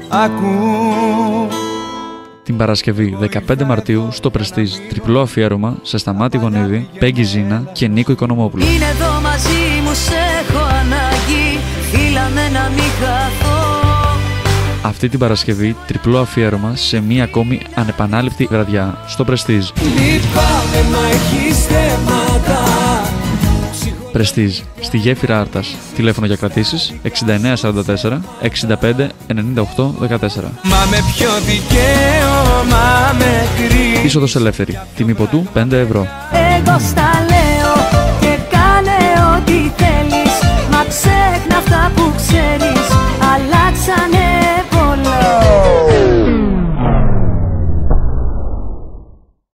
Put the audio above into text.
ακού. Την Παρασκευή 15 Μαρτίου στο Πρεστίζ τριπλό αφιέρωμα σε Σταμάτη Γονίδη, Πέγγι Ζήνα και Νίκο Οικονομόπουλο. Είναι εδώ μαζί μου, σε έχω ανάγκη, φίλαμε να μην χαθώ. Αυτή την Παρασκευή τριπλό αφιέρωμα σε μία ακόμη ανεπανάληπτη βραδιά στο Πρεστίζ. Λυπάμαι μα έχεις θέματα. Πρεστίζ, στη Γέφυρα Άρτας. Τηλέφωνο για κρατήσεις 6944 65 98 14. Μα με ποιο δικαίωμα με κρύβεις. Είσοδος ελεύθερη. Τιμή ποτού 5 ευρώ. Εγώ στα λέω και κάνε ό,τι θέλεις, μα ξέχνα αυτά που ξέρεις.